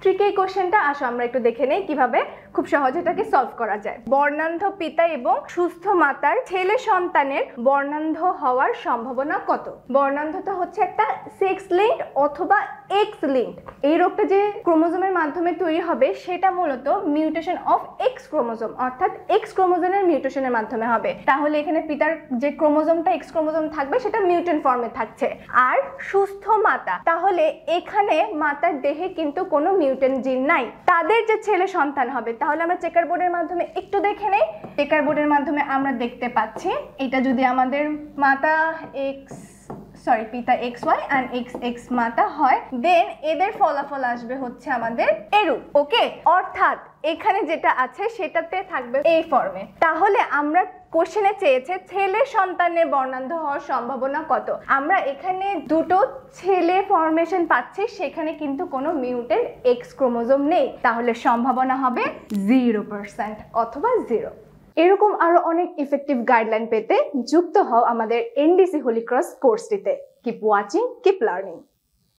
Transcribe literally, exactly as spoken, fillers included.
Tricky কোশ্চেনটা আসো আমরা একটু দেখে নেই কিভাবে খুব সহজে এটাকে সলভ করা যায়। বর্ণান্ধ পিতা এবং সুস্থ মাতার ছেলে সন্তানের বর্ণান্ধ হওয়ার সম্ভাবনা কত? বর্ণান্ধতা হচ্ছে একটা সেক্স লিঙ্কড অথবা এক্স লিঙ্কড। এই রোগটা যে ক্রোমোজোমের মাধ্যমে তৈরি হবে সেটা মূলত মিউটেশন অফ এক্স ক্রোমোজোম, অর্থাৎ এক্স ক্রোমোজোমের মিউটেশনের মাধ্যমে হবে। তাহলে এখানে পিতার যে ক্রোমোজোমটা এক্স ক্রোমোজোম থাকবে সেটা মিউটেন্ট ফর্মে থাকছে। আর সুস্থ মাতা, তাহলে এখানে মাতার দেহে কিন্তু কোনো মিউটেন্ট জিন নাই, তাদের যে ছেলে সন্তান হবে। তাহলে আমরা চেকার বোর্ডের মাধ্যমে একটু দেখে নেই। চেকার বোর্ডের মাধ্যমে আমরা দেখতে পাচ্ছি এটা যদি আমাদের মাতা এক্স সরি পিতা X Y and X X মাতা হয়, দেন এদের ফলাফল আসবে হচ্ছে আমাদের এরূপ। ওকে, অর্থাৎ এখানে যেটা আছে সেটাতে থাকবে এই ফর্মে। তাহলে আমরা কোশ্চেনে চেয়েছে ছেলে সন্তানের বর্ণান্ধ হওয়ার সম্ভাবনা কত। আমরা এখানে দুটো ছেলে ফরমেশন পাচ্ছি, সেখানে কিন্তু কোনো মিউটেন্ট এক্স ক্রোমোজোম নেই, তাহলে সম্ভাবনা হবে জিরো পার্সেন্ট অথবা জিরো। এরকম আরো অনেক ইফেক্টিভ গাইডলাইন পেতে যুক্ত হও আমাদের এনডিসি হোলি ক্রস কোর্সটিতে। Keep watching, keep learning.